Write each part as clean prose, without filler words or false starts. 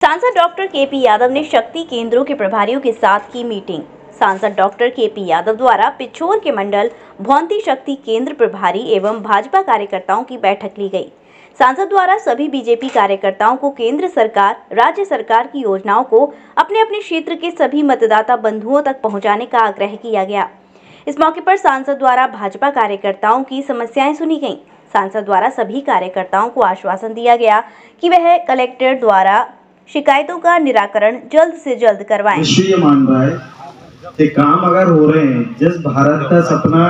सांसद doctor KP Yadav ने शक्ति केंद्रों के प्रभारियों के साथ की मीटिंग। सांसद डॉक्टर केपी यादव द्वारा पिछोर के मंडल भौंती शक्ति केंद्र प्रभारी एवं भाजपा कार्यकर्ताओं की बैठक ली गई। सांसद द्वारा सभी बीजेपी कार्यकर्ताओं को केंद्र सरकार, राज्य सरकार की योजनाओं को अपने अपने क्षेत्र के सभी मतदाता बंधुओं तक पहुंचाने का आग्रह किया गया। इस मौके पर सांसद द्वारा भाजपा कार्यकर्ताओं की समस्याएं सुनी गईं। सांसद द्वारा सभी कार्यकर्ताओं को आश्वासन दिया गया कि वह कलेक्टर द्वारा शिकायतों का निराकरण जल्द से जल्द करवाएं। ये मान रहा है कि काम अगर हो रहे हैं, जिस भारत का सपना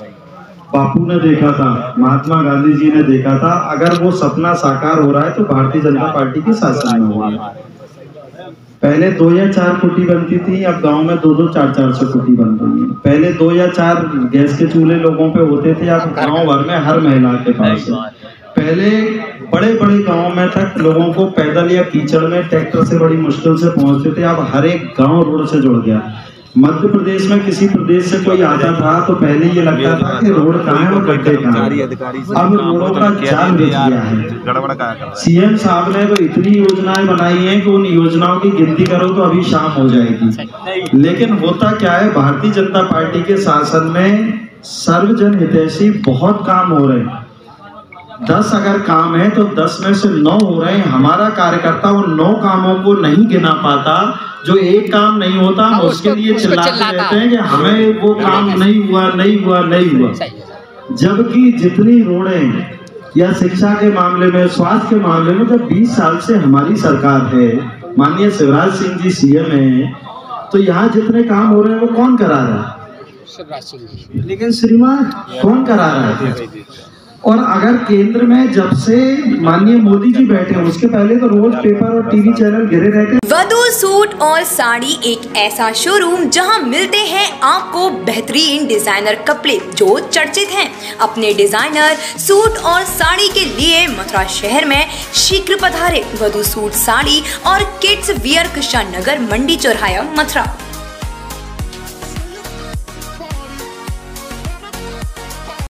बापू ने देखा था, महात्मा गांधी जी ने देखा था, अगर वो सपना साकार हो रहा है तो भारतीय जनता पार्टी के शासन में हुआ है। पहले 2 या 4 कुटी बनती थी, अब गांव में 2-2, 400 कुटी बन रही है। पहले 2 या 4 गैस के चूल्हे लोगों पे होते थे, अब गांव भर में हर महिला के पास है। पहले बड़े बड़े गांव में तक लोगों को पैदल या कीचड़ में ट्रैक्टर से बड़ी मुश्किल से पहुंचते थे, अब हर एक गांव रोड से जुड़ गया। मध्य प्रदेश में किसी प्रदेश से कोई आता था तो पहले ये लगता था कि रोड कहाँ है और गड्ढे कहाँ हैं। अब रोडों का जाल बिछ गया है। सीएम साहब ने तो इतनी योजनाएं बनाई हैं कि उन योजनाओं की गिनती करो तो अभी शाम हो जाएगी। लेकिन होता क्या है, भारतीय जनता पार्टी के शासन में सर्वजन हितैषी बहुत काम हो रहे हैं। 10 अगर काम है तो 10 में से 9 हो रहे हैं। हमारा कार्यकर्ता उन 9 कामों को नहीं गिना पाता। जो एक काम नहीं होता हम उसके लिए चिल्लाते रहते हैं कि हमें वो काम नहीं हुआ। जबकि जितनी रोडें या शिक्षा के मामले में, स्वास्थ्य के मामले में, जब 20 साल से हमारी सरकार है, माननीय शिवराज सिंह जी सीएम है, तो यहाँ जितने काम हो रहे हैं वो कौन करा रहा है? शिवराज सिंह जी। लेकिन श्रीमान कौन करा रहा है? और अगर केंद्र में जब से माननीय मोदी जी बैठे हैं, उसके पहले तो रोज पेपर और टीवी चैनल घिरे रहते। वधू सूट और साड़ी एक ऐसा शोरूम जहां मिलते हैं आपको बेहतरीन डिजाइनर कपड़े जो चर्चित हैं। अपने डिजाइनर सूट और साड़ी के लिए मथुरा शहर में शीघ्र पधारे। वधू सूट साड़ी और किड्स वियर कृष्णा नगर मंडी चौराहा मथुरा।